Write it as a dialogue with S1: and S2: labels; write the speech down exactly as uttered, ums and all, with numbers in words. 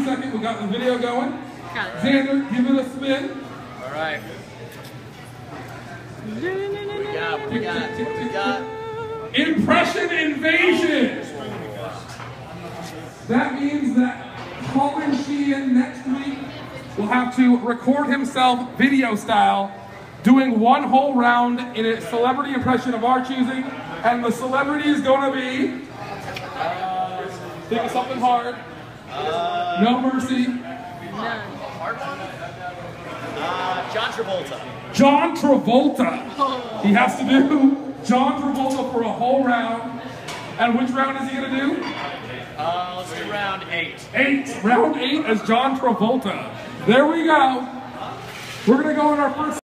S1: seconds. We got the video going.
S2: Got it.
S1: Xander, give it a spin.
S3: All right. What we got? What we got? What we got?
S1: Impression invasion. That means that Colin Sheehan next week will have to record himself video style doing one whole round in a celebrity impression of our choosing, and the celebrity is going to be, uh, think of something hard,
S3: Uh,
S1: no mercy,
S2: None.
S3: uh, John Travolta.
S1: John Travolta. He has to do John Travolta for a whole round. And which round is he going to do?
S3: Uh, let's do round eight.
S1: Eight. Round eight as John Travolta. There we go. We're going to go in our first